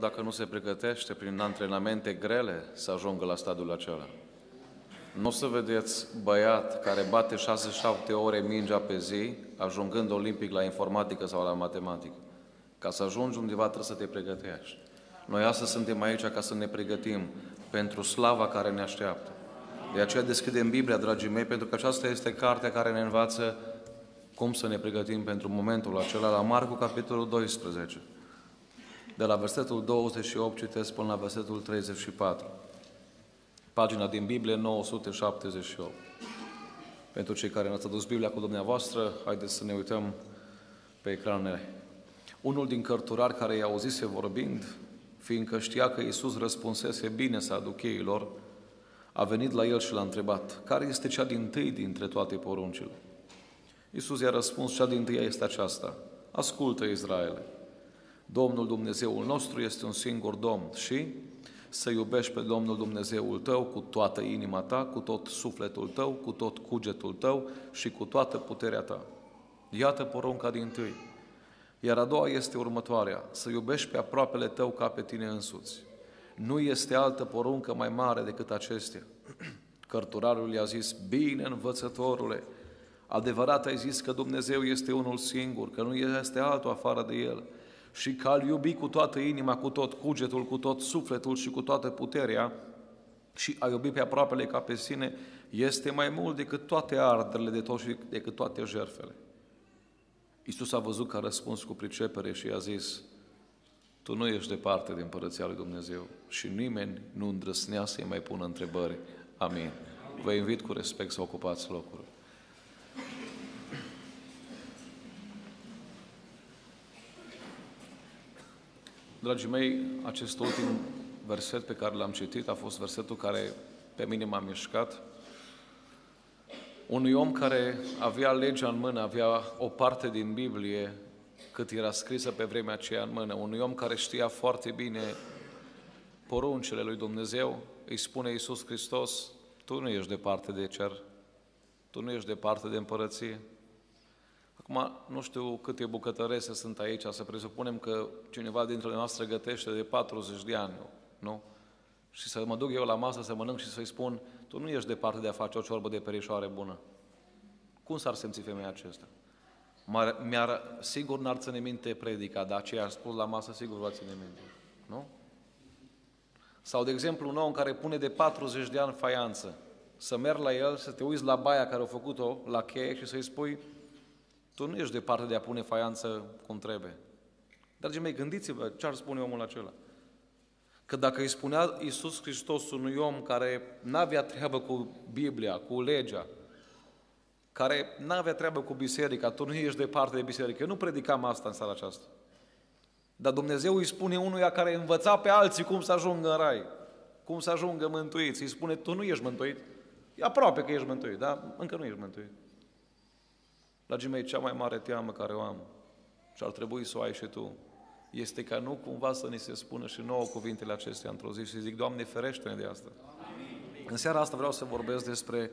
dacă nu se pregătește prin antrenamente grele să ajungă la stadiul acela. Nu o să vedeți băiat care bate 6-7 ore mingea pe zi, ajungând olimpic la informatică sau la matematică. Ca să ajungi undeva trebuie să te pregătești. Noi astăzi suntem aici ca să ne pregătim pentru slava care ne așteaptă. De aceea deschidem Biblia, dragii mei, pentru că aceasta este cartea care ne învață cum să ne pregătim pentru momentul acela, la Marcu, capitolul 12. De la versetul 28 citesc până la versetul 34. Pagina din Biblie 978. Pentru cei care n-ați adus Biblia cu dumneavoastră, haideți să ne uităm pe ecranele. Unul din cărturari care i-a auzise vorbind, fiindcă știa că Iisus răspunsese bine saducheilor, a venit la el și l-a întrebat: care este cea dintâi dintre toate poruncile? Iisus i-a răspuns: cea dintâia este aceasta: ascultă, Israele, Domnul Dumnezeul nostru este un singur Domn și să iubești pe Domnul Dumnezeul tău cu toată inima ta, cu tot sufletul tău, cu tot cugetul tău și cu toată puterea ta. Iată porunca dintâi. Iar a doua este următoarea: să iubești pe aproapele tău ca pe tine însuți. Nu este altă poruncă mai mare decât acestea. Cărturarul i-a zis: bine, învățătorule, adevărat ai zis că Dumnezeu este unul singur, că nu este altul afară de El și că a-L iubi cu toată inima, cu tot cugetul, cu tot sufletul și cu toată puterea și a iubi pe aproapele ca pe sine este mai mult decât toate arderile de tot și decât toate jertfele. Iisus a văzut că a răspuns cu pricepere și i-a zis: tu nu ești departe de Împărăția lui Dumnezeu și nimeni nu îndrăznea să-i mai pună întrebări. Amin. Vă invit cu respect să ocupați locurile. Dragii mei, acest ultim verset pe care l-am citit a fost versetul care pe mine m-a mișcat. Unui om care avea legea în mână, avea o parte din Biblie cât era scrisă pe vremea aceea în mână. Unui om care știa foarte bine poruncile lui Dumnezeu, îi spune Iisus Hristos: tu nu ești departe de cer, tu nu ești departe de împărăție. Acum, nu știu câte bucătărese sunt aici, să presupunem că cineva dintre noastre gătește de 40 de ani, nu? Și să mă duc eu la masă să mănânc și să-i spun: tu nu ești departe de a face o ciorbă de perișoare bună. Cum s-ar simți femeia acesta? Sigur n-ar ține minte predica, dar ce a spus la masă sigur va ține minte, nu? Sau, de exemplu, un om care pune de 40 de ani faianță, să mergi la el, să te uiți la baia care a făcut-o la cheie și să-i spui: tu nu ești departe de a pune faianță cum trebuie. Dragii mei, gândiți-vă ce ar spune omul acela. Că dacă îi spunea Iisus Hristos unui om care n-avea treabă cu Biblia, cu legea, care n-avea treabă cu biserica, tu nu ești departe de biserică. Eu nu predicam asta în seara aceasta. Dar Dumnezeu îi spune unuia care învăța pe alții cum să ajungă în rai, cum să ajungă mântuiți. Îi spune: tu nu ești mântuit. E aproape că ești mântuit, dar încă nu ești mântuit. Dragii mei, cea mai mare teamă care o am, și ar trebui să o ai și tu, este ca nu cumva să ni se spună și nouă cuvintele acestea într-o zi și zic: Doamne, ferește-ne de asta. Amin. În seara asta vreau să vorbesc despre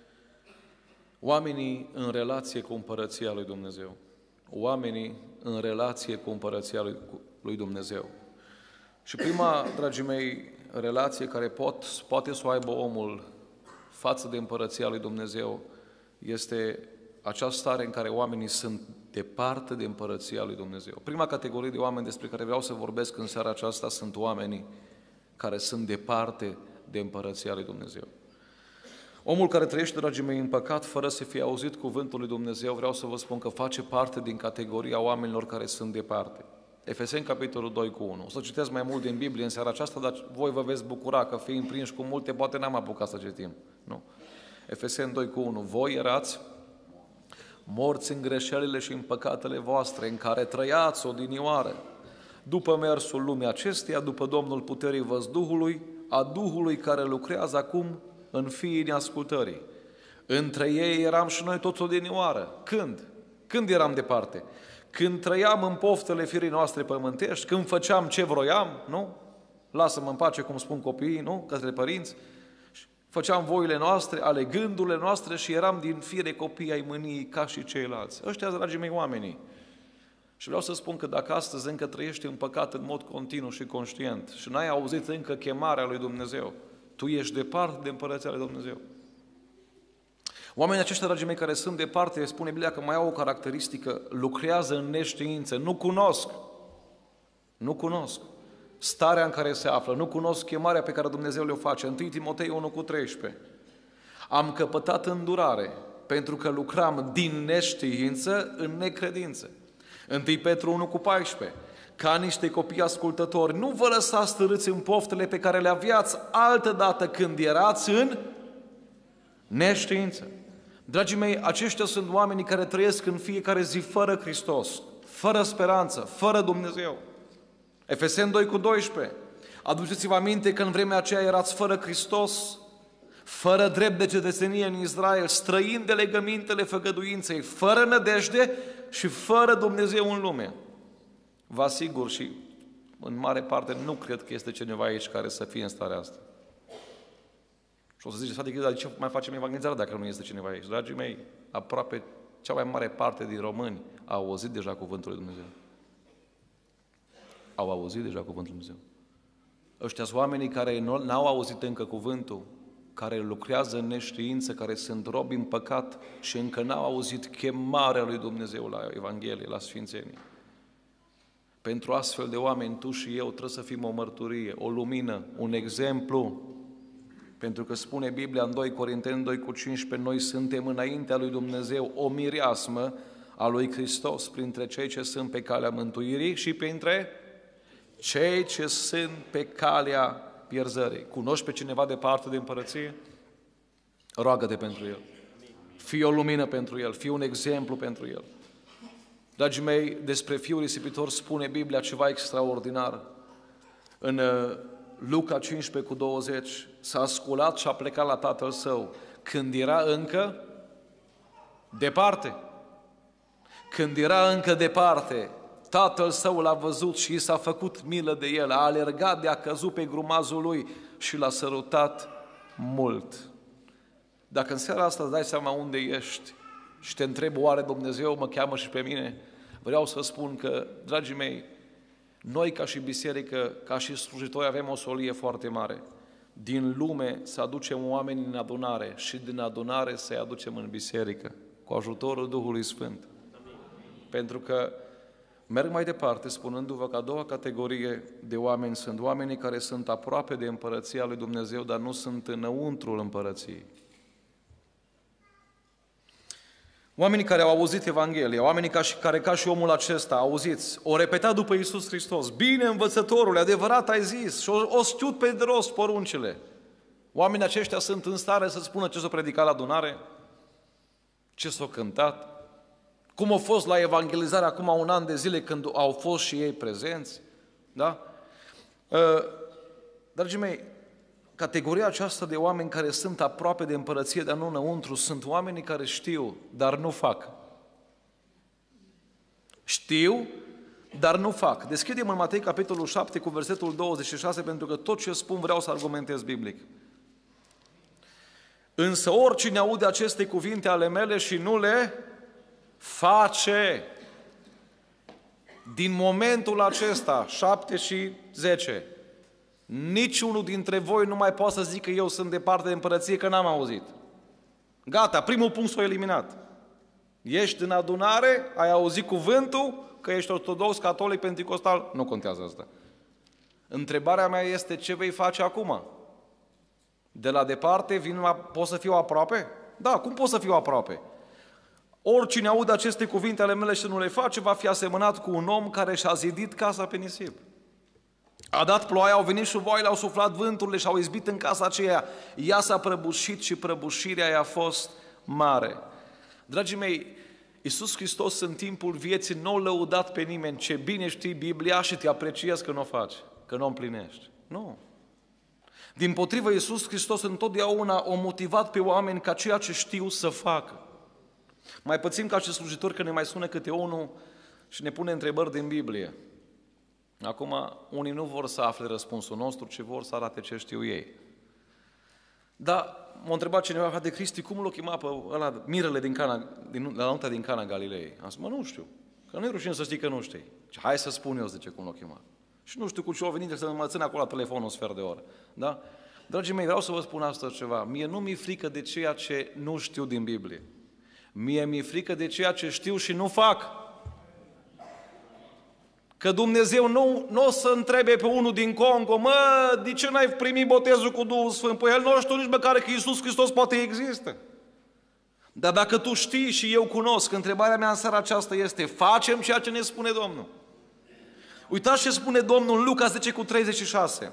oamenii în relație cu Împărăția lui Dumnezeu. Oamenii în relație cu Împărăția lui Dumnezeu. Și prima, dragii mei, relație care poate să o aibă omul față de Împărăția lui Dumnezeu este această stare în care oamenii sunt departe de Împărăția lui Dumnezeu. Prima categorie de oameni despre care vreau să vorbesc în seara aceasta sunt oamenii care sunt departe de Împărăția lui Dumnezeu. Omul care trăiește, dragii mei, în păcat, fără să fie auzit cuvântul lui Dumnezeu, vreau să vă spun că face parte din categoria oamenilor care sunt departe. Efeseni, capitolul 2 cu 1. O să citesc mai mult din Biblie în seara aceasta, dar voi vă veți bucura că fiind prinși cu multe, poate n-am apucat să citim. Nu? Efeseni 2 cu 1. Voi erați morți în greșelile și în păcatele voastre, în care trăiați odinioară, după mersul lumii acesteia, după Domnul puterii văzduhului, a Duhului care lucrează acum în fiii neascultării. Între ei eram și noi toți odinioară. Când? Când eram departe? Când trăiam în poftele firii noastre pământești, când făceam ce vroiam, nu? Lasă-mă în pace, cum spun copiii, nu? Către părinți. Făceam voile noastre, ale gândurile noastre și eram din fire copii ai mâniei ca și ceilalți. Ăștia, dragii mei, oamenii Și vreau să spun că dacă astăzi încă trăiești în păcat în mod continuu și conștient și n-ai auzit încă chemarea lui Dumnezeu, tu ești departe de împărăția lui Dumnezeu. Oamenii aceștia, dragii mei, care sunt departe, spune Biblia că mai au o caracteristică, lucrează în neștiință, nu cunosc starea în care se află, nu cunosc chemarea pe care Dumnezeu le-o face. 1 Timotei 1:13. Am căpătat îndurare pentru că lucram din neștiință în necredință. 1 Petru 1:14. Ca niște copii ascultători, nu vă lăsați târâți în poftele pe care le aveați altădată când erați în neștiință. Dragii mei, aceștia sunt oamenii care trăiesc în fiecare zi fără Hristos, fără speranță, fără Dumnezeu. Efeseni 2:12. Aduceți-vă aminte că în vremea aceea erați fără Hristos, fără drept de cetățenie în Israel, străini de legămintele făgăduinței, fără nădejde și fără Dumnezeu în lume. Vă asigur și în mare parte nu cred că este cineva aici care să fie în starea asta. Și o să ziceți, frate, dar de ce mai facem evangelizare dacă nu este cineva aici? Dragii mei, aproape cea mai mare parte din români au auzit deja cuvântul lui Dumnezeu. Au auzit deja cuvântul lui Dumnezeu. Ăștia sunt oamenii care n-au auzit încă cuvântul, care lucrează în neștiință, care sunt robi în păcat și încă n-au auzit chemarea lui Dumnezeu la Evanghelie, la Sfințenie. Pentru astfel de oameni, tu și eu trebuie să fim o mărturie, o lumină, un exemplu. Pentru că spune Biblia în 2 Corinteni 2:15, noi suntem înaintea lui Dumnezeu o mireasmă a lui Hristos printre cei ce sunt pe calea mântuirii și printre cei ce sunt pe calea pierzării. Cunoști pe cineva departe de împărăție? Roagă-te pentru el. Fii o lumină pentru el, fii un exemplu pentru el. Dragii mei, despre fiul risipitor spune Biblia ceva extraordinar. În Luca 15:20, s-a sculat și a plecat la tatăl său când era încă departe. Când era încă departe, tatăl său l-a văzut și i s-a făcut milă de el, a alergat de a căzut pe grumazul lui și l-a sărutat mult. Dacă în seara asta îți dai seama unde ești și te întrebi, oare Dumnezeu mă cheamă și pe mine, vreau să spun că, dragii mei, noi ca și biserică, ca și slujitori avem o solie foarte mare. Din lume să aducem oameni în adunare și din adunare să-i aducem în biserică, cu ajutorul Duhului Sfânt. Pentru că merg mai departe spunându-vă că a doua categorie de oameni sunt oamenii care sunt aproape de împărăția lui Dumnezeu, dar nu sunt înăuntrul împărăției. Oamenii care au auzit Evanghelia, oamenii care ca și omul acesta, auziți, o repetat după Iisus Hristos, bine învățătorule, adevărat ai zis, și o știut pe de rost poruncile. Oamenii aceștia sunt în stare să spună ce s-a predicat la adunare, ce s-a cântat, cum a fost la evangelizare acum un an de zile când au fost și ei prezenți. Da? Dragii mei, categoria aceasta de oameni care sunt aproape de împărăție, dar nu înăuntru, sunt oamenii care știu, dar nu fac. Știu, dar nu fac. Deschidem în Matei, capitolul 7, cu versetul 26, pentru că tot ce spun vreau să argumentez biblic. Însă oricine aude aceste cuvinte ale mele și nu le face, din momentul acesta, 7 și 10, niciunul dintre voi nu mai poate să zică eu sunt departe de împărăție că n-am auzit. Gata, primul punct s-a eliminat. Ești în adunare, ai auzit cuvântul, că ești ortodox, catolic, penticostal, nu contează asta. Întrebarea mea este ce vei face acum? De la departe, pot să fiu aproape? Da, cum pot să fiu aproape? Oricine aude aceste cuvinte ale mele și nu le face, va fi asemănat cu un om care și-a zidit casa pe nisip. A dat ploaia, au venit șuvoaile, au suflat vânturile și au izbit în casa aceea. Ea s-a prăbușit și prăbușirea i-a fost mare. Dragii mei, Iisus Hristos în timpul vieții nu a lăudat pe nimeni. Ce bine știi Biblia și te apreciez că nu o faci, că nu o împlinești. Nu. Dimpotrivă, Iisus Hristos întotdeauna a motivat pe oameni ca ceea ce știu să facă. Mai pățim ca și slujitori că ne mai sună câte unul și ne pune întrebări din Biblie. Acum, unii nu vor să afle răspunsul nostru, ci vor să arate ce știu ei. Dar m-a întrebat cineva, frate Cristi, cum l-o chema pe ăla, mirele la nunta din Cana Galilei? Am zis, nu știu, că Că nu e rușine să știi că nu știi. Hai să spun eu, zice, cum l-o chema. Și nu știu cu ce o venit să mă țin acolo la telefon un sfert de oră. Da? Dragii mei, vreau să vă spun astăzi ceva. Mie nu mi-e frică de ceea ce nu știu din Biblie. Mie mi-e frică de ceea ce știu și nu fac. Că Dumnezeu nu o să întrebe pe unul din Congo, mă, de ce n-ai primit botezul cu Duhul Sfânt? Păi el nu știu nici măcar că Iisus Hristos poate există. Dar dacă tu știi și eu cunosc, întrebarea mea în seara aceasta este, facem ceea ce ne spune Domnul? Uitați ce spune Domnul în Luca 10:36.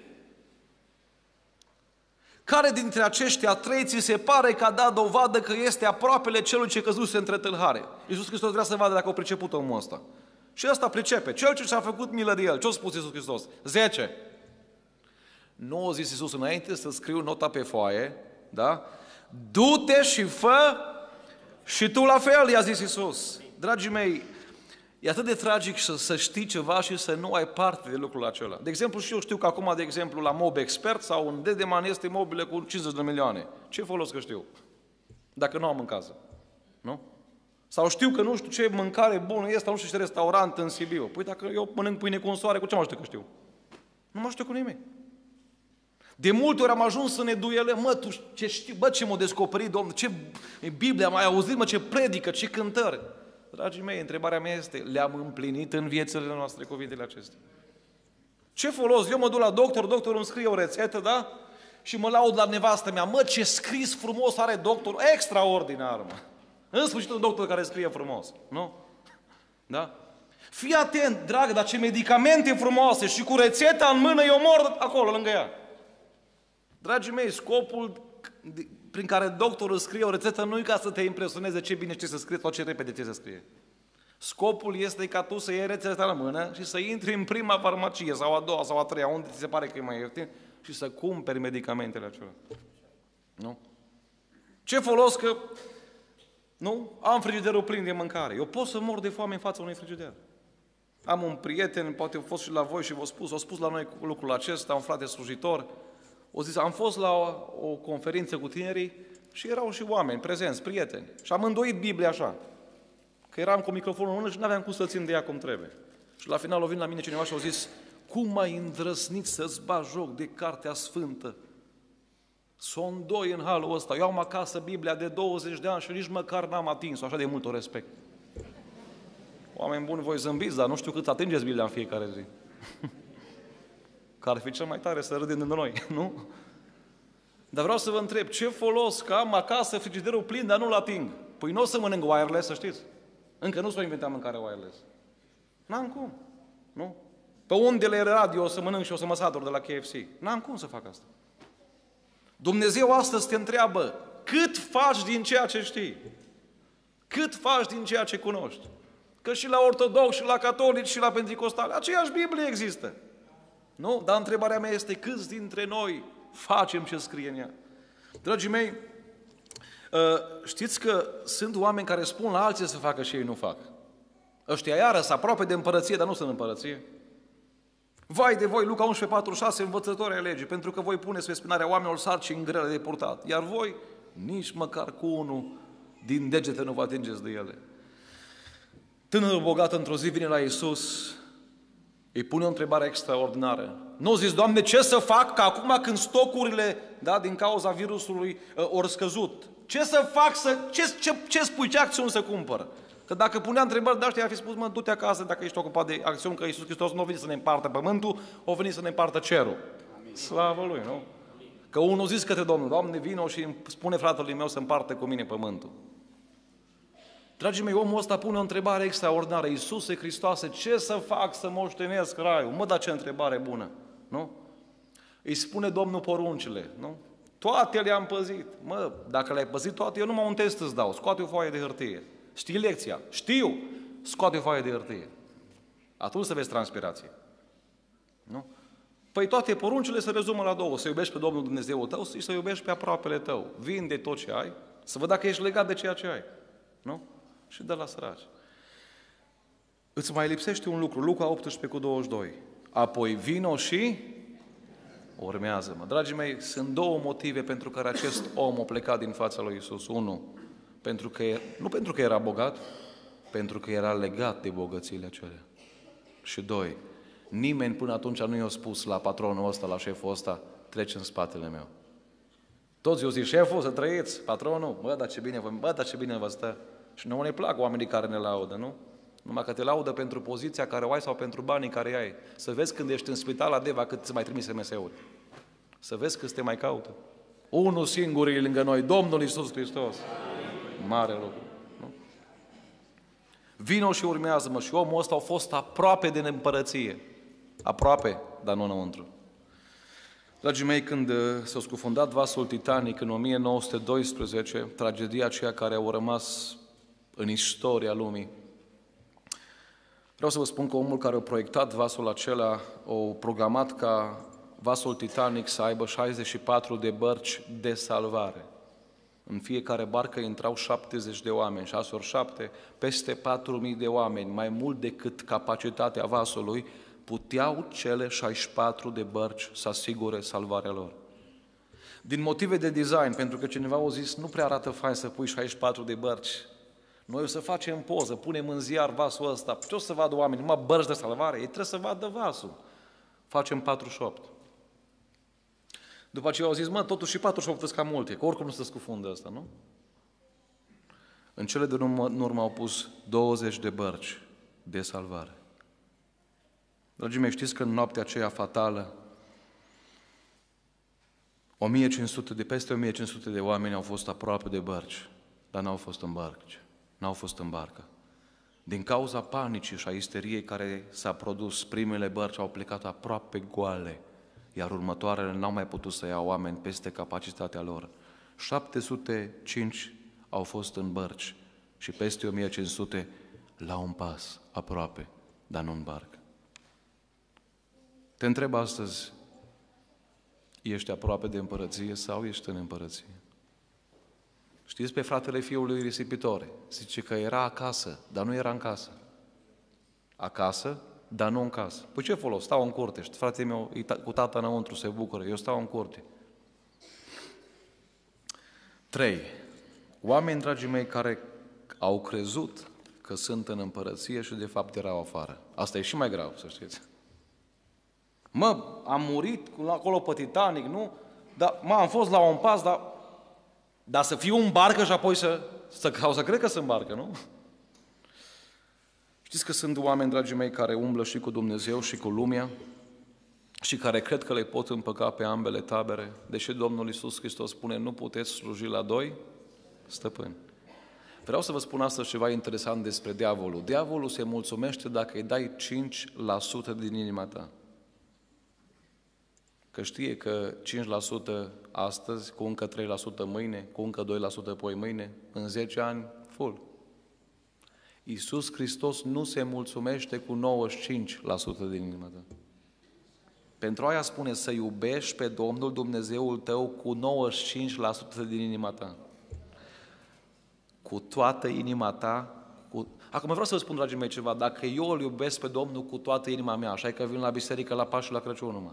Care dintre aceștia trei ți se pare că a dat dovadă că este aproapele celui ce căzuse între tâlhare? Iisus Hristos vrea să vadă dacă o priceput omul ăsta. Și ăsta pricepe. Cel ce și-a făcut milă de el. Ce-a spus Iisus Hristos? 10. Nu a zis Iisus înainte să scriu nota pe foaie, da? Du-te și fă și tu la fel, i-a zis Iisus. Dragii mei, e atât de tragic să știi ceva și să nu ai parte de lucrul acela. De exemplu, și eu știu că acum, de exemplu, la Mob Expert sau în Dedeman este imobile cu 50 de milioane. Ce folos că știu? Dacă nu am în casă. Nu? Sau știu că nu știu ce mâncare bună este, nu știu ce restaurant în Sibiu. Păi dacă eu mănânc pâine cu un soare, cu ce mă știu că știu? Nu mă știu cu nimic. De multe ori am ajuns să ne duele, mă, tu ce știi, bă, ce m-a descoperit Domnul, ce Biblia am mai auzit, mă, ce predică, ce cântări. Dragii mei, întrebarea mea este, le-am împlinit în viețile noastre cuvintele acestea? Ce folos? Eu mă duc la doctor, doctorul îmi scrie o rețetă, da? Și mă laud la nevastă mea, mă, ce scris frumos are doctorul, extraordinar, mă. În sfârșit un doctor care scrie frumos, nu? Da? Fii atent, dragă, dar ce medicamente frumoase și cu rețeta în mână, eu mor acolo, lângă ea. Dragii mei, scopul prin care doctorul scrie o rețetă nu e ca să te impresioneze ce bine știi să scrie sau ce repede știi să scrie. Scopul este ca tu să iei rețeta la mână și să intri în prima farmacie sau a doua sau a treia, unde ți se pare că e mai ieftin, și să cumperi medicamentele acelea. Nu? Ce folos că nu? Am frigiderul plin de mâncare. Eu pot să mor de foame în fața unui frigider. Am un prieten, poate a fost și la voi și v-a spus la noi lucrul acesta, un frate slujitor. O zis, am fost la o conferință cu tinerii și erau și oameni prezenți, prieteni. Și am îndoit Biblia așa, că eram cu microfonul în mână și nu aveam cum să țin de ea cum trebuie. Și la final o vin la mine cineva și au zis, cum ai îndrăznit să-ți bagi joc de Cartea Sfântă? Sunt doi în halul ăsta. Eu am acasă Biblia de 20 de ani și nici măcar n-am atins-o, așa de mult o respect. Oameni buni, voi zâmbiți, dar nu știu cât atingeți Biblia în fiecare zi. Că ar fi cel mai tare să râdem de noi, nu? Dar vreau să vă întreb, ce folos că am acasă frigiderul plin, dar nu-l ating? Păi nu o să mănânc wireless, să știți. Încă nu s-a inventat mâncarea wireless. N-am cum, nu? Pe undele radio o să mănânc și o să mă satur de la KFC. N-am cum să fac asta. Dumnezeu astăzi te întreabă, cât faci din ceea ce știi? Cât faci din ceea ce cunoști? Că și la ortodoxi, și la catolici, și la penticostali, aceeași Biblie există. Nu? Dar întrebarea mea este, câți dintre noi facem ce scrie în ea? Dragii mei, știți că sunt oameni care spun la alții să facă și ei nu fac. Ăștia iară sunt aproape de împărăție, dar nu sunt în împărăție. Vai de voi, Luca 11:46, învățători ai legii, pentru că voi puneți pe spinarea oamenilor sarcini grele de purtat, iar voi nici măcar cu unul din degete nu vă atingeți de ele. Tânărul bogat într-o zi vine la Iisus, îi pune o întrebare extraordinară. Nu zis, Doamne, ce să fac că acum când stocurile, da, din cauza virusului ori scăzut, ce să fac, ce spui, ce acțiuni să cumpăr? Că dacă punea întrebări de astea, ar fi spus, mă, du-te acasă dacă ești ocupat de acțiuni, că Iisus Hristos nu a venit să ne împartă pământul, a venit să ne împartă cerul. Amin. Slavă Lui, nu? Că unul zis către Domnul, Doamne, vino și îmi spune fratelui meu să împartă cu mine pământul. Dragii mei, omul ăsta pune o întrebare extraordinară. Iisuse Hristoase, ce să fac să moștenesc raiul? Mă, dar ce întrebare bună, nu? Îi spune Domnul poruncile, nu? Toate le-am păzit. Mă, dacă le-ai păzit toate, eu numai un test îți dau. Scoate o foaie de hârtie. Știi lecția? Știu! Scoate o foaie de hârtie. Atunci să vezi transpirație. Nu? Păi toate poruncile se rezumă la două. Să iubești pe Domnul Dumnezeul tău și să iubești pe aproapele tău. Vinde tot ce ai, să văd dacă ești legat de ceea ce ai. Nu? Și dă la săraci. Îți mai lipsește un lucru. Luca 18:22. Apoi vino și urmează-mă. Dragii mei, sunt două motive pentru care acest om a plecat din fața lui Iisus. Unu, nu pentru că era bogat, Pentru că era legat de bogățiile acelea. Și 2. Nimeni până atunci nu i-a spus la patronul ăsta, la șeful ăsta, treci în spatele meu. Toți eu zic, șeful, să trăiți, patronul, bă, dar ce bine vă stă. Și nouă ne plac oamenii care ne laudă, nu? Numai că te laudă pentru poziția care o ai sau pentru banii care ai. Să vezi când ești în spital la Deva cât îți mai trimise SMS-uri. Să vezi cât te mai caută. Unul singur e lângă noi, Domnul Iisus Hristos. Mare lucru. Nu? Vino și urmează-mă. Și omul ăsta a fost aproape de împărăție. Aproape, dar nu înăuntru. Dragii mei, când s-a scufundat vasul Titanic în 1912, tragedia aceea care a rămas în istoria lumii, vreau să vă spun că omul care a proiectat vasul acela a programat ca vasul Titanic să aibă 64 de bărci de salvare. În fiecare barcă intrau 70 de oameni, 6 ori 7, peste 4.000 de oameni, mai mult decât capacitatea vasului, puteau cele 64 de bărci să asigure salvarea lor. Din motive de design, pentru că cineva a zis, nu prea arată fain să pui 64 de bărci. Noi o să facem poză, punem în ziar vasul ăsta. Ce o să vadă oamenii? Numai bărci de salvare? Ei trebuie să vadă vasul. Facem 48. După aceea au zis, totuși și 48 sunt cam multe, că oricum nu se scufundă ăsta, nu? În cele din urmă au pus 20 de bărci de salvare. Dragii mei, știți că în noaptea aceea fatală, peste 1500 de oameni au fost aproape de bărci, dar n-au fost în bărci, n-au fost în barcă. Din cauza panicii și a isteriei care s-a produs, primele bărci au plecat aproape goale, iar următoarele n-au mai putut să ia oameni peste capacitatea lor. 705 au fost în bărci și peste 1500 la un pas, aproape, dar nu în barcă. Te întreb astăzi, ești aproape de împărăție sau ești în împărăție? Știți pe fratele fiului risipitore? Zice că era acasă, dar nu era în casă. Acasă, dar nu în casă. Păi ce folos? Stau în curte. Și fratele meu cu tata înăuntru se bucură. Eu stau în curte. 3. Oameni, dragii mei, care au crezut că sunt în împărăție și de fapt erau afară. Asta e și mai grav, să știți. Am murit acolo pe Titanic, nu? Dar, am fost la un pas, dar să fiu în barcă și apoi să cred că sunt în barcă, nu? Știți că sunt oameni, dragii mei, care umblă și cu Dumnezeu și cu lumea și care cred că le pot împăca pe ambele tabere, deși Domnul Iisus Hristos spune, nu puteți sluji la 2 stăpâni. Vreau să vă spun astăzi ceva interesant despre diavolul. Diavolul se mulțumește dacă îi dai 5% din inima ta. Că știe că 5% astăzi, cu încă 3% mâine, cu încă 2% poi mâine, în 10 ani, full. Iisus Hristos nu se mulțumește cu 95% din inima ta. Pentru aia spune să iubești pe Domnul Dumnezeul tău cu 95% din inima ta. Cu toată inima ta. Acum vreau să vă spun, dragii mei, ceva. Dacă eu îl iubesc pe Domnul cu toată inima mea, așa că vin la biserică la Paști și la Crăciun numai.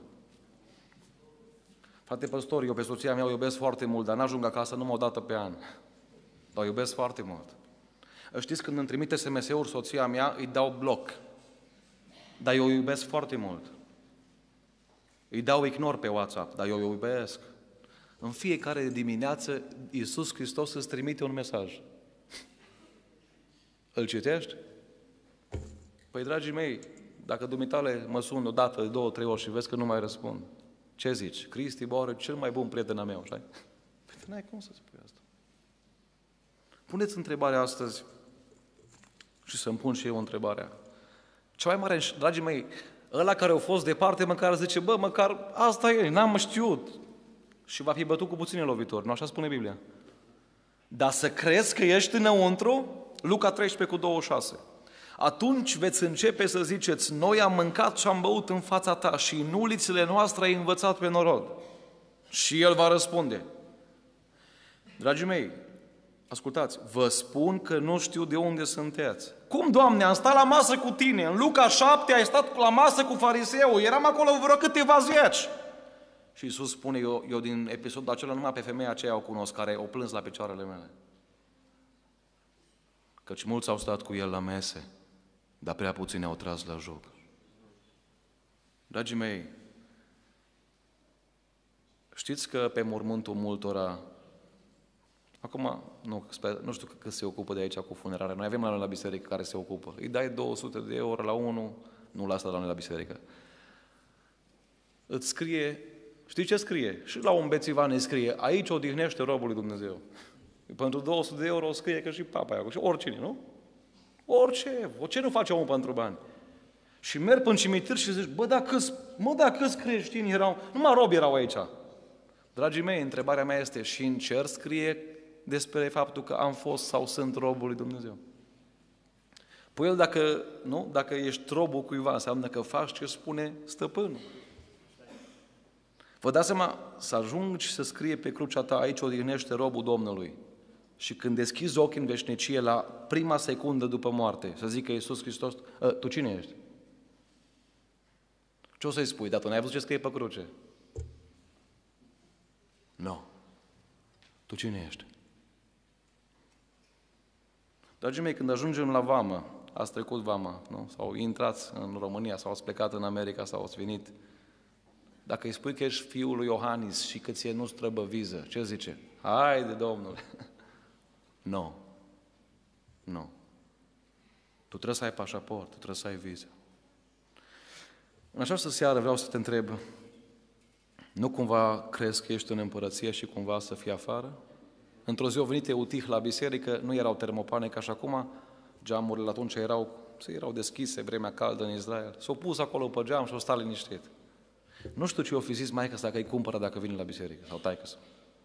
Frate păstor, eu pe soția mea o iubesc foarte mult, dar n-ajung acasă numai o dată pe an. Dar o iubesc foarte mult. Știți, când îmi trimite SMS-uri soția mea, îi dau bloc. Dar eu o iubesc foarte mult. Îi dau ignor pe WhatsApp, dar eu o iubesc. În fiecare dimineață, Iisus Hristos îți trimite un mesaj. Îl citești? Păi, dragii mei, dacă dumitale mă sun o dată, de 2, 3 ori și vezi că nu mai răspund, ce zici? Cristi Bauer e cel mai bun prieten al meu, așa? Păi n-ai cum să spui asta. Puneți întrebarea astăzi și să-mi pun și eu întrebarea. Cea mai mare, dragii mei, ăla care a fost departe, măcar zice, măcar asta e, n-am știut. Și va fi bătut cu puține lovituri, nu așa spune Biblia. Dar să crezi că ești înăuntru, Luca 13:26. Atunci veți începe să ziceți, noi am mâncat și am băut în fața ta și în ulițele noastre ai învățat pe norod. Și el va răspunde. Dragii mei, ascultați, vă spun că nu știu de unde sunteți. Cum, Doamne, am stat la masă cu tine. În Luca 7 ai stat la masă cu fariseul. Eram acolo vreo câteva zeci. Și Iisus spune, eu din episodul acela numai pe femeia aceea o cunosc, care o plâns la picioarele mele. Căci mulți au stat cu el la mese, dar prea puțini au tras la joc. Dragii mei, știți că pe mormântul multora, acum nu știu că se ocupă de aici cu funerarea, noi avem la noi la biserică care se ocupă. Îi dai 200 de euro la unul, nu la asta la noi la biserică. Îți scrie, știi ce scrie? Și la un bețivan îi scrie, aici odihnește robul lui Dumnezeu. Pentru 200 de euro scrie că și papa acolo, și oricine, nu? Orice, ce nu face omul pentru bani? Și merg până în cimitir și zici, dacă creștini erau, numai robi erau aici. Dragii mei, întrebarea mea este, și în cer scrie despre faptul că am fost sau sunt robul lui Dumnezeu? Păi el dacă ești robul cuiva, înseamnă că faci ce spune stăpânul. Vă dați seama, să ajungi să scrie pe crucea ta, aici odihnește robul Domnului. Și când deschizi ochii în veșnicie, la prima secundă după moarte, să zică Iisus Hristos, tu cine ești? Ce o să-i spui? Dar tu n-ai văzut ce scrie pe cruce? Nu. Tu cine ești? Dragii mei, când ajungem la vamă, ați trecut vama, nu? Sau intrați în România, sau ați plecat în America, sau ați venit, dacă îi spui că ești fiul lui Iohannis și că ție nu-ți trebuie viză, ce zice? Haide, Domnule! Nu. Nu. Tu trebuie să ai pașaport, tu trebuie să ai viză. În această seară vreau să te întreb, nu cumva crezi că ești în împărăție și cumva să fii afară? Într-o zi au venit Eutih la biserică, nu erau termopane ca și acum, geamurile atunci erau deschise, vremea caldă în Israel. S-au pus acolo pe geam și au stat liniștit. Nu știu ce o fi zis maică-sa dacă îi cumpără dacă vine la biserică, sau taică-sa.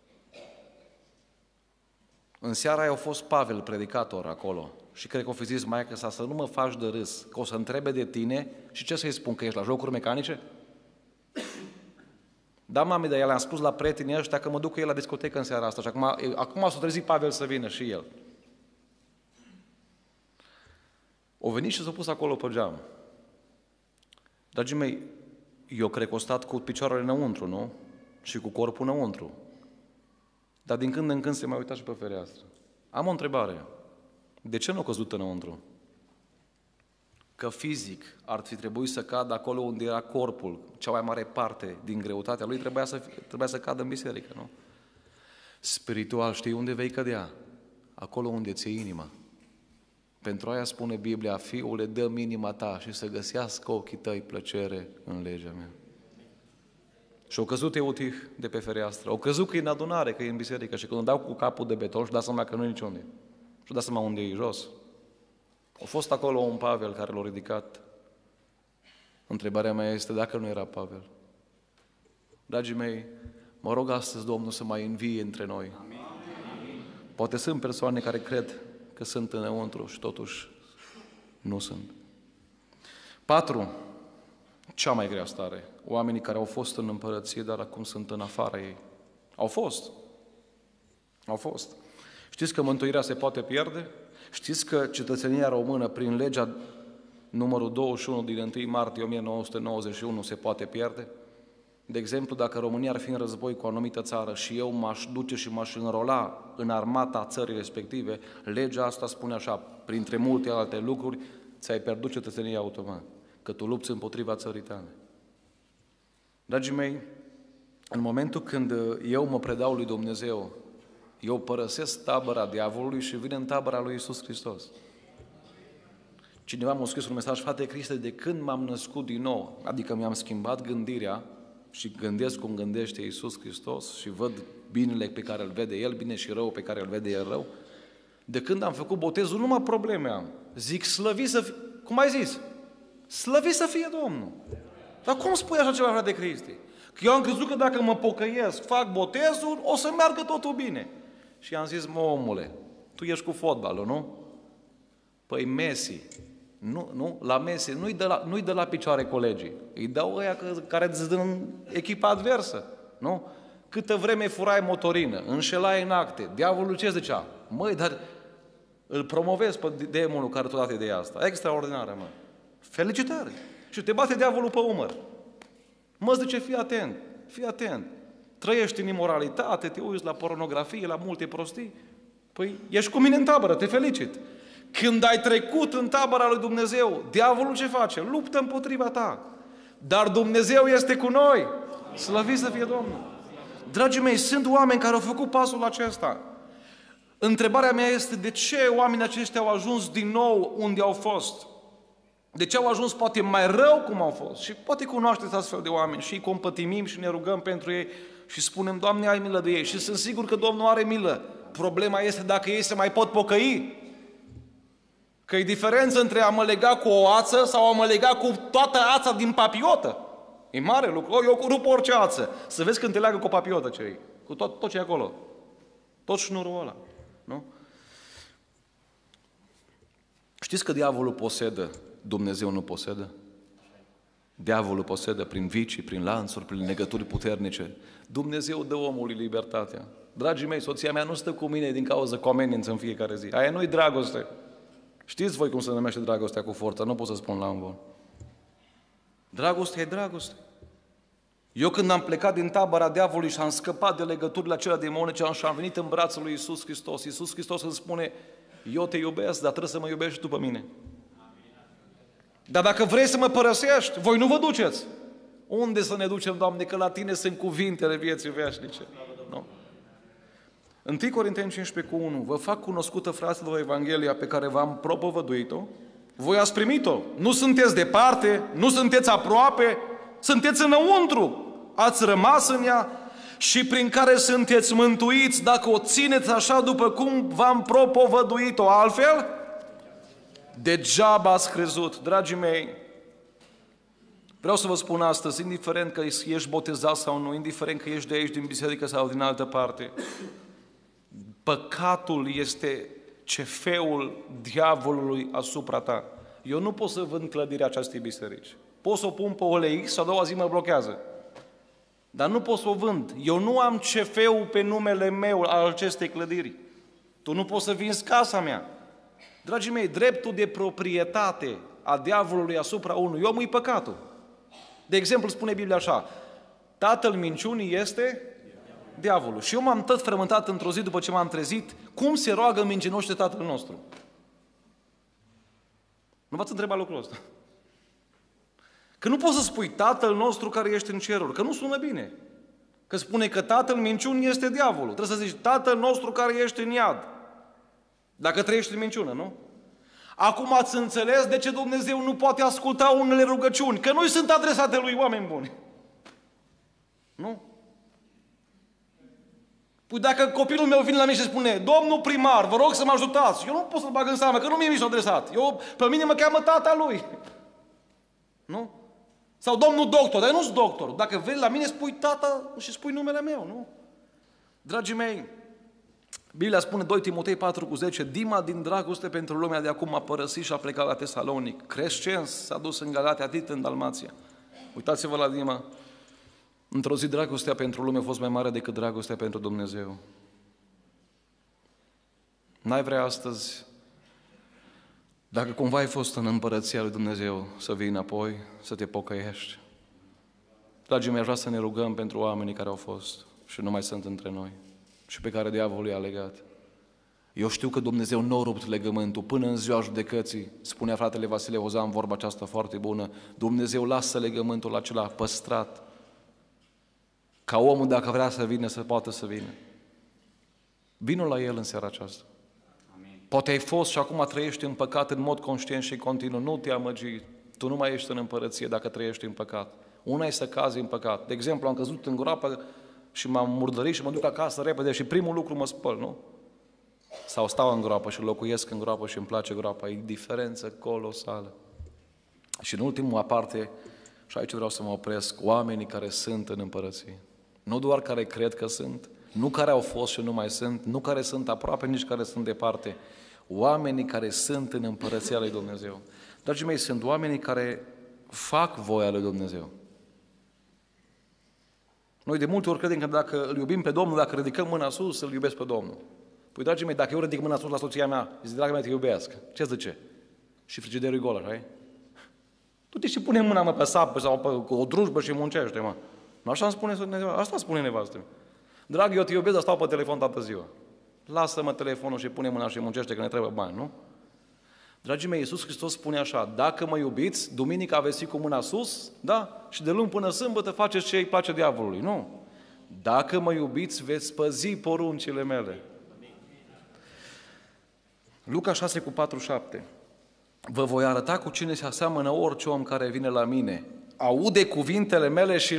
În seara aia a fost Pavel, predicator, acolo. Și cred că o fi zis maică-sa să nu mă faci de râs, că o să întrebe de tine și ce să-i spun, că ești la jocuri mecanice? Da, mami, dar el a spus la prietenii ăștia că mă duc cu el la discotecă în seara asta și acum s-a trezit Pavel să vină și el. O venit și s-a pus acolo pe geam. Dragii mei, eu cred că o stat cu picioarele înăuntru, nu? Și cu corpul înăuntru. Dar din când în când se mai uita și pe fereastră. Am o întrebare. De ce nu a căzut înăuntru? Că fizic ar fi trebuit să cadă acolo unde era corpul, cea mai mare parte din greutatea lui, trebuia să cadă în biserică, nu? Spiritual, știi unde vei cădea? Acolo unde ți-e inima. Pentru aia spune Biblia, Fiule, dă-mi inima ta și să găsească ochii tăi plăcere în legea mea. Și au căzut Eutih de pe fereastră, au căzut că e în adunare, că e în biserică și când dau cu capul de beton și dau seama că nu e niciunde. Și dau seama unde e jos. A fost acolo un Pavel care l-a ridicat. Întrebarea mea este dacă nu era Pavel. Dragii mei, mă rog astăzi Domnul să mai învie între noi. Amin. Poate sunt persoane care cred că sunt înăuntru și totuși nu sunt. 4. Cea mai grea stare. Oamenii care au fost în împărăție, dar acum sunt în afara ei. Au fost. Știți că mântuirea se poate pierde? Știți că cetățenia română, prin legea numărul 21 din 1 martie 1991, se poate pierde? De exemplu, dacă România ar fi în război cu o anumită țară și eu m-aș duce și m-aș înrola în armata țării respective, legea asta spune așa, printre multe alte lucruri, ți-ai pierdut cetățenia automat, că tu lupți împotriva țării tale. Dragii mei, în momentul când eu mă predau lui Dumnezeu, eu părăsesc tabăra diavolului și vin în tabăra lui Iisus Hristos. Cineva m-a scris un mesaj, frate Criste, de când m-am născut din nou, adică mi-am schimbat gândirea și gândesc cum gândește Iisus Hristos și văd binele pe care îl vede El, bine și rău pe care îl vede El rău, de când am făcut botezul, numai probleme am. Zic, slăvit să fie, cum ai zis? Slăvit să fie Domnul. Dar cum spui așa ceva, frate Criste? Că eu am crezut că dacă mă pocăiesc, fac botezul, o să meargă totul bine. Și i-am zis, mă, omule, tu ești cu fotbalul, nu? Păi Messi, la Messi nu-i dă la picioare colegii, îi dau ăia care îți dă în echipa adversă, nu? Câtă vreme furai motorină, înșelai în acte, diavolul ce zicea? Măi, dar îl promovezi pe demonul care tot dat ideea asta, extraordinară, mă. Felicitări! Și te bate diavolul pe umăr. Mă zice, fii atent. Trăiești în imoralitate, te uiți la pornografie, la multe prostii. Păi, ești cu mine în tabără, te felicit. Când ai trecut în tabăra lui Dumnezeu, diavolul ce face? Luptă împotriva ta. Dar Dumnezeu este cu noi. Slăvit să fie Domnul. Dragii mei, sunt oameni care au făcut pasul acesta. Întrebarea mea este de ce oamenii aceștia au ajuns din nou unde au fost? De ce au ajuns poate mai rău cum au fost? Și poate cunoașteți astfel de oameni și îi compătimim și ne rugăm pentru ei și spunem, Doamne, ai milă de ei. Și sunt sigur că Domnul are milă. Problema este dacă ei se mai pot pocăi. Că e diferență între a mă lega cu o ață sau a mă lega cu toată ața din papiotă. E mare lucru. Eu rup orice ață. Să vezi când te leagă cu o papiotă ce e. Cu tot ce e acolo. Tot șnurul ăla. Nu? Știți că diavolul posedă, Dumnezeu nu posedă? Diavolul posedă prin vicii, prin lanțuri, prin legături puternice. Dumnezeu dă omului libertatea. Dragii mei, soția mea nu stă cu mine din cauza comenință în fiecare zi. Aia nu-i dragoste. Știți voi cum se numește dragostea cu forță? Nu pot să spun la un vol. Dragostea e dragoste. Eu când am plecat din tabăra diavolului și am scăpat de legăturile acelea demonice și am venit în brațul lui Iisus Hristos, Iisus Hristos îmi spune, eu te iubesc, dar trebuie să mă iubești și după mine. Dar dacă vrei să mă părăsești, voi nu vă duceți. Unde să ne ducem, Doamne, că la Tine sunt cuvintele vieții veșnice. Nu? 1 Corinteni 15:1. Vă fac cunoscută, fraților, Evanghelia pe care v-am propovăduit-o. Voi ați primit-o. Nu sunteți departe, nu sunteți aproape, sunteți înăuntru. Ați rămas în ea și prin care sunteți mântuiți dacă o țineți așa după cum v-am propovăduit-o. Altfel, degeaba ați crezut. Dragii mei, vreau să vă spun astăzi, indiferent că ești botezat sau nu, indiferent că ești de aici, din biserică sau din altă parte, păcatul este cefeul diavolului asupra ta. Eu nu pot să vând clădirea acestei biserici. Pot să o pun pe OLX și a doua zi mă blochează. Dar nu pot să o vând. Eu nu am cefeul pe numele meu al acestei clădiri. Tu nu poți să vinzi casa mea. Dragii mei, dreptul de proprietate a diavolului asupra unui om e păcatul. De exemplu, spune Biblia așa, tatăl minciunii este diavolul. Și eu m-am tot frământat într-o zi după ce m-am trezit, cum se roagă mincinoși de Tatăl nostru? Nu v-ați întrebat lucrul ăsta? Că nu poți să spui Tatăl nostru care ești în ceruri, că nu sună bine. Că spune că tatăl minciunii este diavolul. Trebuie să zici Tatăl nostru care ești în iad. Dacă trăiești în minciună, nu? Acum ați înțeles de ce Dumnezeu nu poate asculta unele rugăciuni, că nu-i sunt adresate lui oameni buni. Nu? Păi dacă copilul meu vine la mine și spune, domnul primar, vă rog să mă ajutați, eu nu pot să-l bag în seamă, că nu mie mi s-a adresat. Pe mine mă cheamă tata lui. Nu? Sau domnul doctor, dar eu nu sunt doctor. Dacă vei la mine, spui tata și spui numele meu, nu? Dragii mei, Biblia spune 2 Timotei 4:10, Dima din dragoste pentru lumea de acum a părăsit și a plecat la Tesalonic. Crescens s-a dus în Galatia, Tit în Dalmația. Uitați-vă la Dima. Într-o zi dragostea pentru lume a fost mai mare decât dragostea pentru Dumnezeu. N-ai vrea astăzi, dacă cumva ai fost în împărăția lui Dumnezeu, să vii înapoi, să te pocăiești? Dragii mei, aș vrea să ne rugăm pentru oamenii care au fost și nu mai sunt între noi și pe care diavolul i-a legat. Eu știu că Dumnezeu nu a rupt legământul până în ziua judecății. Spunea fratele Vasile Ozan vorba aceasta foarte bună. Dumnezeu lasă legământul acela păstrat. Ca omul, dacă vrea să vină, să poată să vină. Vino la El în seara aceasta. Amin. Poate ai fost și acum trăiești în păcat în mod conștient și continuu. Nu te amăgi. Tu nu mai ești în împărăție dacă trăiești în păcat. Una e să cazi în păcat. De exemplu, am căzut în groapă și m-am murdărit și mă duc acasă repede și primul lucru mă spăl, nu? Sau stau în groapă și locuiesc în groapă și îmi place groapa. E diferență colosală. Și în ultimul aparte, și aici vreau să mă opresc, oamenii care sunt în împărăție. Nu doar care cred că sunt, nu care au fost și nu mai sunt, nu care sunt aproape, nici care sunt departe. Oamenii care sunt în împărăția lui Dumnezeu. Dragii mei, sunt oamenii care fac voia lui Dumnezeu. Noi de multe ori credem că dacă îl iubim pe Domnul, dacă ridicăm mâna sus, îl iubesc pe Domnul. Păi, dragii mei, dacă eu ridic mâna sus la soția mea, zic, dragă mea, te iubesc. Ce zice? Și frigiderul e gol, așa? Du-te și pune mâna, mă, pe sapă sau pe o drujbă și muncește, mă. Nu așa îmi spune nevastă? Asta spune nevastă. Dragă, eu te iubesc, dar stau pe telefon toată ziua. Lasă-mă telefonul și pune mâna și muncește că ne trebuie bani, nu? Dragii mei, Iisus Hristos spune așa, dacă mă iubiți, duminica aveți cu mâna sus, da? Și de luni până sâmbătă faceți ce îi place diavolului. Nu. Dacă mă iubiți, veți păzi poruncile mele. Luca 6:47. Vă voi arăta cu cine se aseamănă orice om care vine la mine. Aude cuvintele mele și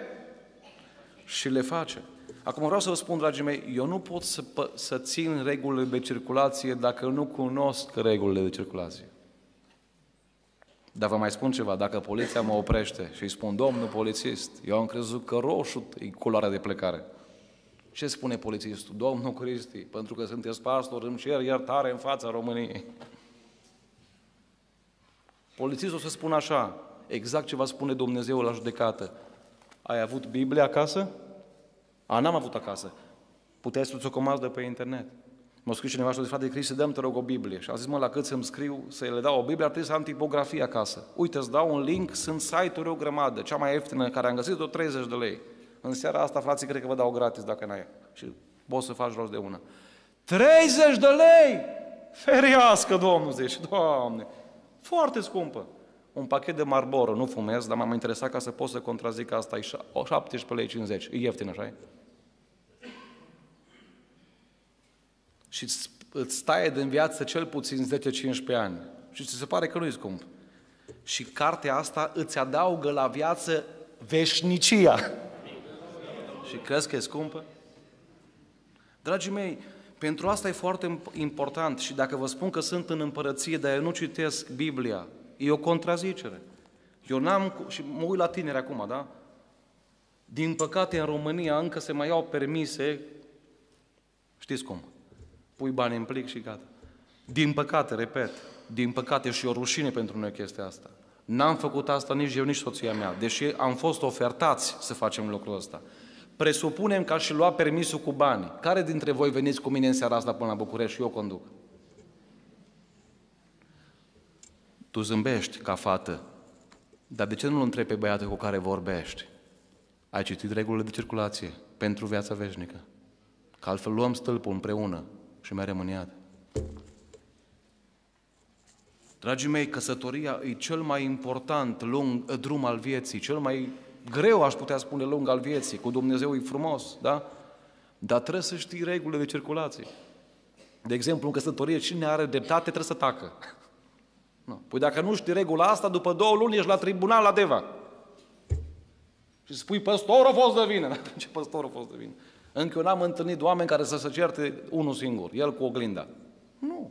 le face. Acum vreau să vă spun, dragii mei, eu nu pot să țin regulile de circulație dacă nu cunosc regulile de circulație. Dar vă mai spun ceva, dacă poliția mă oprește și îi spun, domnul polițist, eu am crezut că roșu e culoarea de plecare. Ce spune polițistul? Domnul Cristi, pentru că sunteți pastor, îmi cer iertare în fața României. Polițistul o să spună așa, exact ce va spune Dumnezeu la judecată. Ai avut Biblia acasă? N-am avut acasă. Puteai să-ți o comanzi de pe internet. M-a scris cineva și a zis, frate Cristi, dă-mi, te rog, o Biblie. Și a zis, la cât să-mi scriu, să le dau o Biblie, ar trebui să am tipografie acasă. Uite, îți dau un link, sunt site-uri o grămadă. Cea mai ieftină care am găsit-o, 30 de lei. În seara asta, frații, cred că vă dau gratis dacă n-ai. Și poți să faci rost de una. 30 de lei! Feriască, Domnul, zice, Doamne! Foarte scumpă. Un pachet de Marlboro, nu fumez, dar m-am interesat ca să pot să contrazic asta, e 17,50 lei. E ieftin, așa-i? Și îți taie din viață cel puțin 10-15 ani. Și ți se pare că nu e scump. Și cartea asta îți adaugă la viață veșnicia. Și crezi că e scumpă? Dragii mei, pentru asta e foarte important și dacă vă spun că sunt în împărăție, dar eu nu citesc Biblia, e o contrazicere. Eu și mă uit la tineri acum, da? Din păcate, în România încă se mai iau permise, știți cum? Pui bani în plic și gata. Din păcate, repet, din păcate și o rușine pentru noi chestia asta. N-am făcut asta nici eu, nici soția mea, deși am fost ofertați să facem lucrul ăsta. Presupunem că aș lua permisul cu bani. Care dintre voi veniți cu mine în seara asta până la București și eu conduc? Tu zâmbești ca fată, dar de ce nu-l întrebi pe băiatul cu care vorbești? Ai citit regulile de circulație pentru viața veșnică? Că altfel luăm stâlpul împreună și mergem în iad. Dragii mei, căsătoria e cel mai important drum al vieții, cel mai greu, aș putea spune, lung al vieții. Cu Dumnezeu e frumos, da? Dar trebuie să știi regulile de circulație. De exemplu, în căsătorie, cine are dreptate trebuie să tacă. Nu. Păi dacă nu știi regula asta, după 2 luni ești la tribunal la Deva. Și spui, păstorul a fost de vină. Ce păstor a fost de vină? Încă eu n-am întâlnit oameni care să se certe unul singur, el cu oglinda. Nu.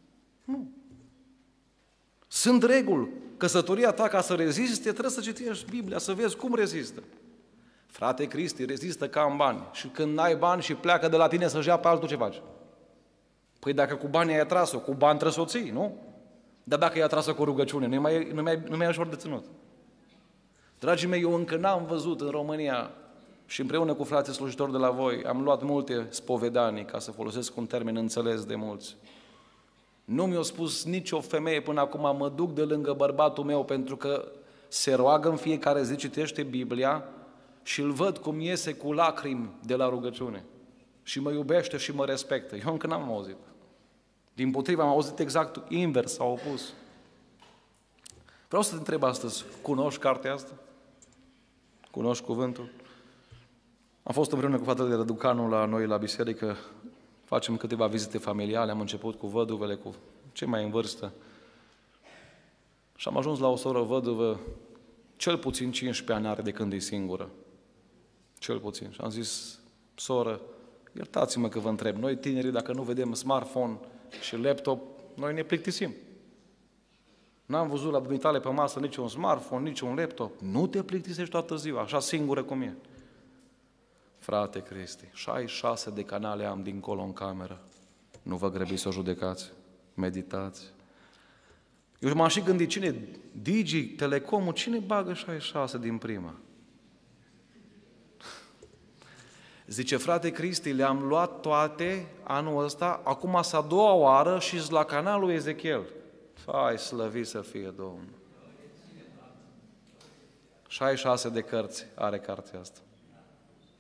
Sunt reguli. Căsătoria ta, ca să reziste, trebuie să citești Biblia, să vezi cum rezistă. Frate Cristi, rezistă ca în bani. Și când n-ai bani și pleacă de la tine să-și ia pe altul, ce faci? Păi dacă cu banii ai atras-o, cu bani trebuie să o ții, nu? Dar dacă i-a atras-o cu rugăciune, nu mai ușor de ținut. Dragii mei, eu încă n-am văzut în România și împreună cu frații slujitori de la voi am luat multe spovedanii, ca să folosesc un termen înțeles de mulți. Nu mi-a spus nicio femeie până acum, mă duc de lângă bărbatul meu pentru că se roagă în fiecare zi, citește Biblia și îl văd cum iese cu lacrimi de la rugăciune. Și mă iubește și mă respectă. Eu încă n-am auzit. Dimpotrivă, am auzit exact invers, sau opus. Vreau să te întreb astăzi, cunoști cartea asta? Cunoști cuvântul? Am fost împreună cu fratele Răducanu la noi la biserică, facem câteva vizite familiale, am început cu văduvele, cu cei mai în vârstă. Și am ajuns la o soră văduvă, cel puțin 15 ani are de când e singură. Cel puțin. Și am zis, soră, iertați-mă că vă întreb, noi tinerii, dacă nu vedem smartphone și laptop, noi ne plictisim. N-am văzut la dumitale pe masă nici un smartphone, nici un laptop. Nu te plictisești toată ziua, așa singură cum e. Frate Cristi, 66 de canale am dincolo în cameră. Nu vă grăbiți să o judecați, meditați. Eu m-am și gândit, cine, Digi, Telecomul, cine bagă 66 din prima? Zice, frate Cristi, le-am luat toate anul ăsta, acum s-a 2-a oară și la canalul Ezechiel. Fai, slăvit să fie Domnul. 66 de cărți are cartea asta.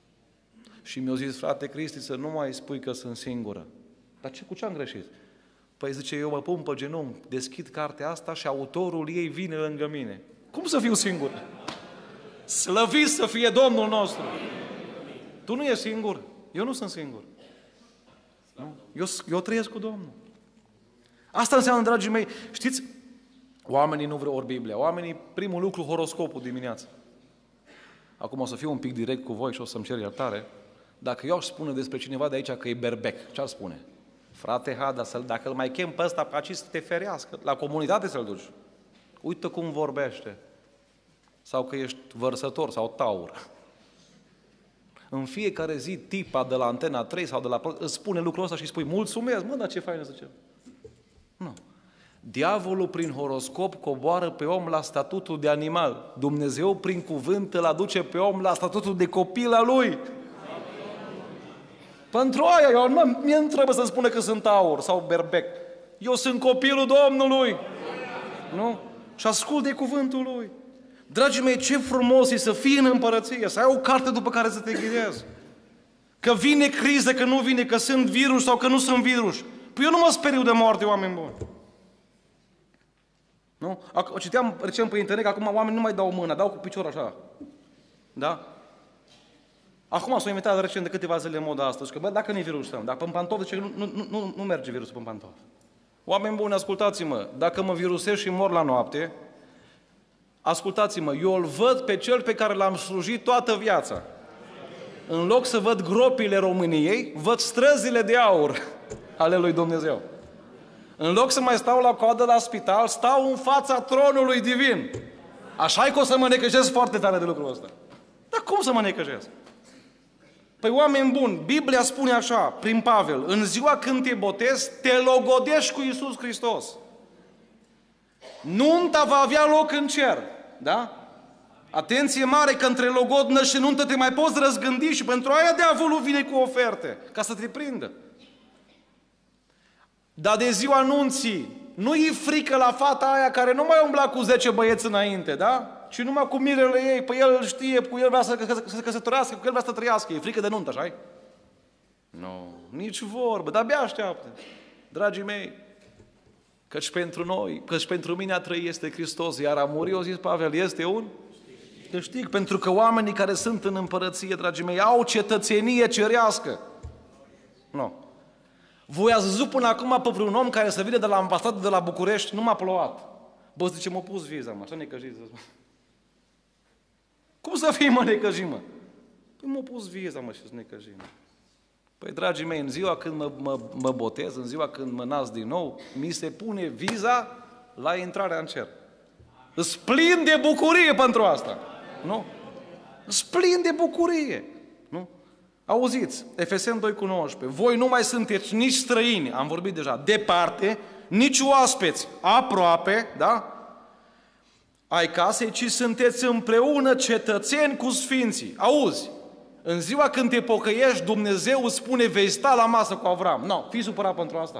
Și mi-a zis, frate Cristi, să nu mai spui că sunt singură. Dar cu ce am greșit? Păi zice, eu mă pun pe genunchi, deschid cartea asta și autorul ei vine lângă mine. Cum să fiu singur? Slăvit să fie Domnul nostru! Tu nu ești singur, eu nu sunt singur. Nu? Eu trăiesc cu Domnul. Asta înseamnă, dragii mei, știți, oamenii nu vreau ori Biblia, oamenii, primul lucru, horoscopul dimineața. Acum o să fiu un pic direct cu voi și o să-mi cer iertare. Dacă eu aș spune despre cineva de aici că e berbec, ce ar spune? Frate Hada, dacă îl mai chem pe ăsta pe aici să te ferească, la comunitate să-l duci. Uită cum vorbește. Sau că ești vărsător sau taur. În fiecare zi tipa de la Antena 3 sau de la... îți spune lucrul ăsta și îi spui mulțumesc, mă, dar ce fain zice. Nu. Diavolul prin horoscop coboară pe om la statutul de animal. Dumnezeu prin cuvânt îl aduce pe om la statutul de copil al lui. Pentru aia, mie nu trebuie să spună că sunt aur sau berbec. Eu sunt copilul Domnului. Nu? Și ascult de cuvântul lui. Dragii mei, ce frumos e să fii în împărăție, să ai o carte după care să te ghidezi. Că vine criză, că nu vine, că sunt virus sau că nu sunt virus. Păi eu nu mă speriu de moarte, oameni buni. Nu? Citeam recent pe internet că acum oamenii nu mai dau mâna, dau cu picior așa. Da? Acum s-a inventat recent de câteva zile moda asta. Și că, bă, dacă nu e virusul, dacă pe pantofi, zice, nu merge virusul pe pantofi. Oameni buni, ascultați-mă, dacă mă virusez și mor la noapte, ascultați-mă, eu îl văd pe cel pe care l-am slujit toată viața. În loc să văd gropile României, văd străzile de aur ale lui Dumnezeu. În loc să mai stau la coadă la spital, stau în fața tronului divin. Așa-i că o să mă necăjesc foarte tare de lucrul ăsta. Dar cum să mă necăjesc? Păi oameni buni, Biblia spune așa, prin Pavel, în ziua când te botezi, te logodești cu Iisus Hristos. Nunta va avea loc în cer, da? Atenție mare că între logodnă și nuntă te mai poți răzgândi și pentru aia diavolul vine cu oferte, ca să te prindă. Dar de ziua nunții, nu-i frică la fata aia care nu mai umbla cu 10 băieți înainte, da? Ci numai cu mirele ei, pe el știe, cu el vrea să căsătorească, cu el vrea să trăiască. E frică de nuntă, așa-i? Nu, nici vorbă, dar abia așteaptă. Dragii mei, căci pentru noi, căci pentru mine a trăi este Hristos, iar a muri, o zis Pavel, este un câștig, pentru că oamenii care sunt în împărăție, dragii mei, au cetățenie cerească. Nu. Voi ați văzut până acum pe vreun om care să vină de la ambasadă de la București, nu m-a plouat. Bă, zice, m-a pus viza, mă, așa necăjit. Cum să fii, mă, necăjit, mă? Păi m-a pus viza, mă, și-s necăjit, mă. Păi, dragii mei, în ziua când mă botez, în ziua când mă nasc din nou, mi se pune viza la intrarea în cer. Îs plin de bucurie pentru asta. Nu? Îs plin de bucurie. Nu? Auziți, Efeseni 2:19. Voi nu mai sunteți nici străini, am vorbit deja, departe, nici oaspeți, aproape, da? Ai casei, ci sunteți împreună cetățeni cu sfinții. Auzi, în ziua când te pocăiești, Dumnezeu îți spune, vei sta la masă cu Avram. Nu, fii supărat pentru asta.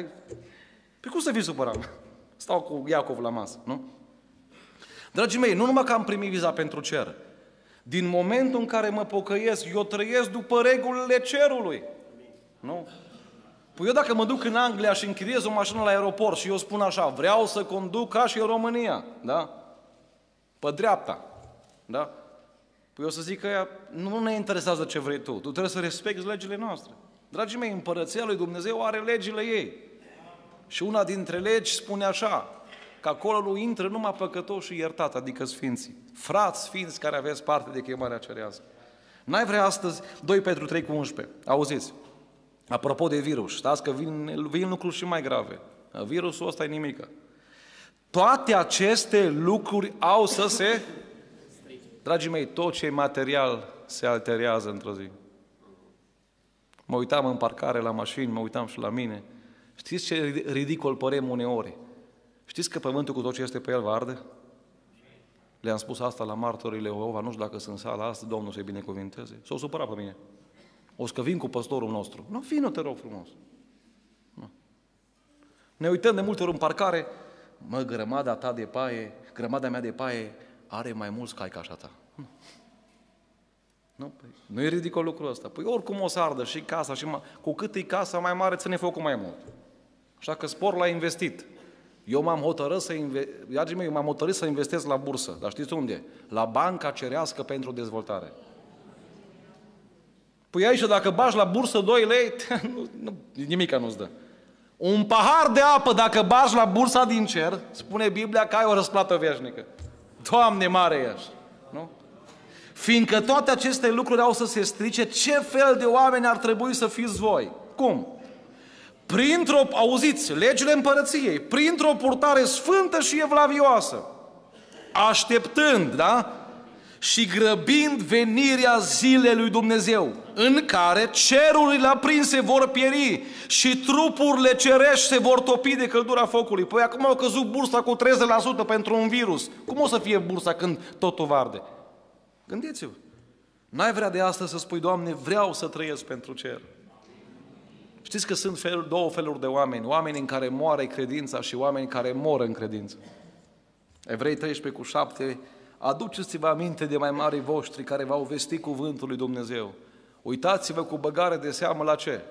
Păi cum să fii supărat? Stau cu Iacov la masă, nu? Dragii mei, nu numai că am primit viza pentru cer. Din momentul în care mă pocăiesc, eu trăiesc după regulile cerului. Nu? Păi eu dacă mă duc în Anglia și închiriez o mașină la aeroport și eu spun așa, vreau să conduc ca și în România, da? Pe dreapta, da? Păi eu să zic că nu ne interesează ce vrei tu, tu trebuie să respecti legile noastre. Dragii mei, împărăția lui Dumnezeu are legile ei. Și una dintre legi spune așa, că acolo nu intră numai păcătoși și iertat, adică sfinții. Frați sfinți care aveți parte de chemarea cerească. N-ai vrea astăzi 2 Petru 3:11. Auziți? Apropo de virus, știți că vin lucruri și mai grave. Virusul ăsta e nimică. Toate aceste lucruri au să se... Dragii mei, tot ce e material se alterează într-o zi. Mă uitam în parcare la mașini, mă uitam și la mine. Știți ce ridicol părem uneori? Știți că pământul cu tot ce este pe el va arde? Le-am spus asta la martorile Jehova, nu știu dacă sunt sala asta, Domnul să-i binecuvinteze. S-au supărat pe mine. O să vin cu păstorul nostru. Nu, vină, te rog frumos. Nu. Ne uităm de multe ori în parcare, mă, grămada ta de paie, grămada mea de paie are mai mulți cai ca așa ta. Nu. Nu, păi, nu e ridicol lucrul ăsta. Păi oricum o să ardă și casa, și cu cât e casa mai mare, ține focul mai mult. Așa că spor l-a investit. Eu m-am hotărât să investesc la bursă. Dar știți unde? La Banca Cerească pentru Dezvoltare. Păi aici, dacă bagi la bursă 2 lei, nimica nu-ți dă. Un pahar de apă, dacă bagi la bursa din cer, spune Biblia că ai o răsplată veșnică. Doamne, mare ești! Nu? Fiindcă toate aceste lucruri au să se strice, ce fel de oameni ar trebui să fiți voi? Cum? Auziți, legile împărăției, printr-o purtare sfântă și evlavioasă, așteptând, da? Și grăbind venirea zilei lui Dumnezeu, în care cerurile aprinse vor pieri și trupurile cerești se vor topi de căldura focului. Păi acum au căzut bursa cu 30% pentru un virus. Cum o să fie bursa când totul varde? Gândiți-vă. N-ai vrea de astăzi să spui, Doamne, vreau să trăiesc pentru cer. Știți că sunt două feluri de oameni. Oameni în care moare credința și oameni care mor în credință. Evrei 13:7. Aduceți-vă aminte de mai marii voștri care v-au vestit cuvântul lui Dumnezeu. Uitați-vă cu băgare de seamă la ce?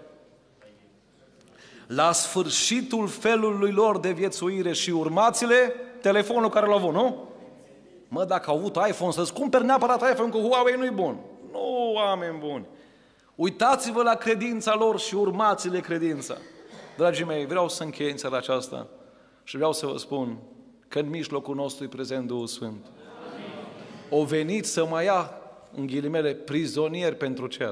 La sfârșitul felului lor de viețuire și urmați-le telefonul care l-au avut, nu? Mă, dacă au avut iPhone, să-ți cumperi neapărat iPhone, că Huawei nu-i bun. Nu, oameni buni. Uitați-vă la credința lor și urmați-le credința. Dragii mei, vreau să închei în seara aceasta și vreau să vă spun că în mijlocul nostru e prezent Duhul Sfânt. O venit să mă ia, în ghilimele, prizonier pentru cer.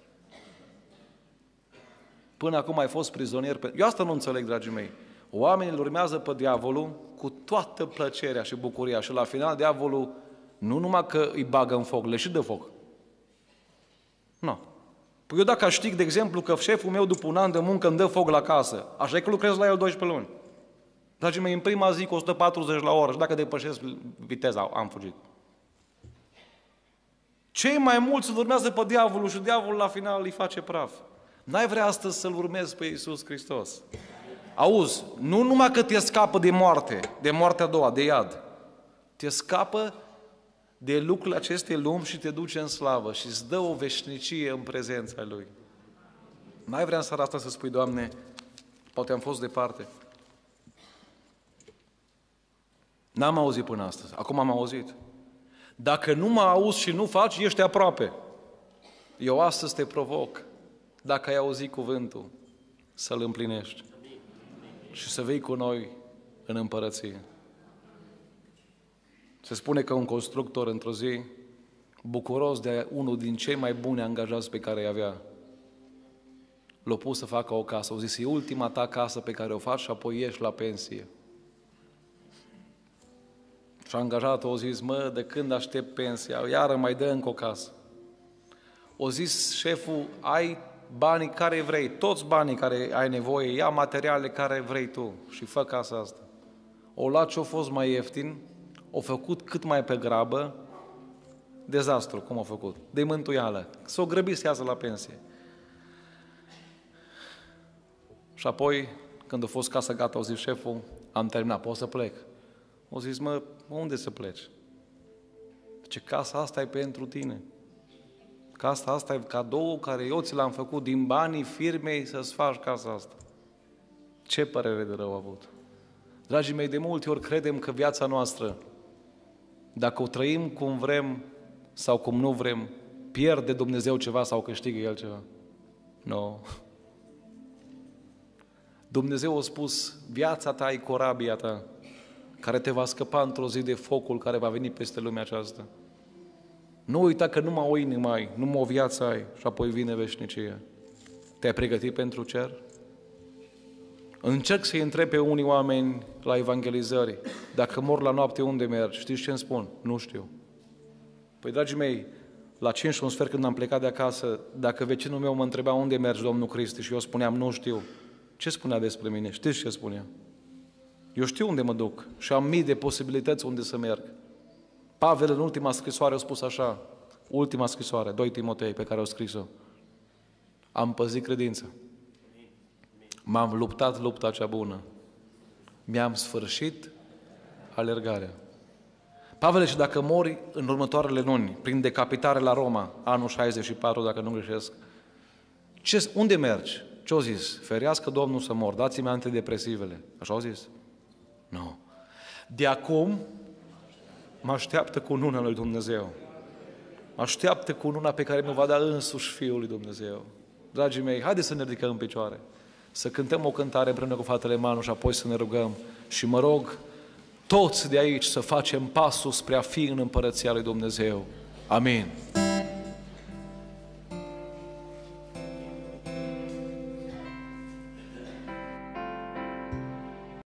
Până acum ai fost prizonier. Eu asta nu înțeleg, dragii mei. Oamenii îl urmează pe diavolul cu toată plăcerea și bucuria și la final diavolul nu numai că îi bagă în foc, le și dă foc. Nu. Păi eu dacă știu, de exemplu, că șeful meu după un an de muncă îmi dă foc la casă, așa e că lucrez la el 12 luni. Dragii mei, în prima zi cu 140 la oră și dacă depășesc viteza, am fugit. Cei mai mulți îl urmează pe diavolul și diavolul la final îi face praf. N-ai vrea astăzi să-L urmezi pe Iisus Hristos? Auzi, nu numai că te scapă de moarte, de moartea a doua, de iad. Te scapă de lucrurile acestei lumi și te duce în slavă și îți dă o veșnicie în prezența Lui. N-ai vrea în seara asta să spui, Doamne, poate am fost departe. N-am auzit până astăzi, acum am auzit. Dacă nu mă auzi și nu faci, ești aproape. Eu astăzi te provoc, dacă ai auzit cuvântul, să-l împlinești și să vii cu noi în împărăție. Se spune că un constructor într-o zi, bucuros de unul din cei mai buni angajați pe care îi avea, l-a pus să facă o casă. Au zis, e ultima ta casă pe care o faci și apoi ieși la pensie. Și angajatul a zis, mă, de când aștept pensia? Iară mai dă încă o casă. O zis șeful, ai banii care vrei, toți banii care ai nevoie, ia materiale care vrei tu și fă casa asta. O luat ce-a fost mai ieftin, o făcut cât mai pe grabă, dezastru, cum a făcut, de mântuială. S-o grăbit să iasă la pensie. Și apoi, când a fost casa gata, au zis șeful, am terminat, pot să plec. Au zis, mă, unde să pleci? Ce casa asta e pentru tine. Casa asta e cadou care eu ți l-am făcut din banii firmei să-ți faci casa asta. Ce părere de rău a avut. Dragii mei, de multe ori credem că viața noastră, dacă o trăim cum vrem sau cum nu vrem, pierde Dumnezeu ceva sau câștigă El ceva. Nu. Dumnezeu a spus, viața ta e corabia ta, care te va scăpa într-o zi de focul care va veni peste lumea aceasta. Nu uita că numai o inimă ai, numai o viață ai și apoi vine veșnicia. Te-ai pregătit pentru cer? Încerc să-i întreb pe unii oameni la evangelizări, dacă mor la noapte, unde mergi? Știți ce îmi spun? Nu știu. Păi, dragii mei, la 5 și un sfert când am plecat de acasă, dacă vecinul meu mă întreba unde mergi, Domnul Cristi, și eu spuneam, nu știu. Ce spunea despre mine? Știți ce spunea? Eu știu unde mă duc și am mii de posibilități unde să merg. Pavel, în ultima scrisoare, a spus așa, ultima scrisoare, 2 Timotei, pe care o scris-o. Am păzit credința. M-am luptat lupta cea bună. Mi-am sfârșit alergarea. Pavel, și dacă mori în următoarele luni, prin decapitare la Roma, anul 64, dacă nu greșesc, unde mergi? Ce-au zis? Ferească Domnul să mor, dați-mi antidepresivele. Așa au zis? Nu. De acum mă așteaptă cununa lui Dumnezeu. Mă așteaptă cununa pe care mi-o va da însuși Fiul lui Dumnezeu. Dragii mei, haideți să ne ridicăm în picioare, să cântăm o cântare împreună cu fratele Manu și apoi să ne rugăm. Și mă rog toți de aici să facem pasul spre a fi în Împărăția lui Dumnezeu. Amin.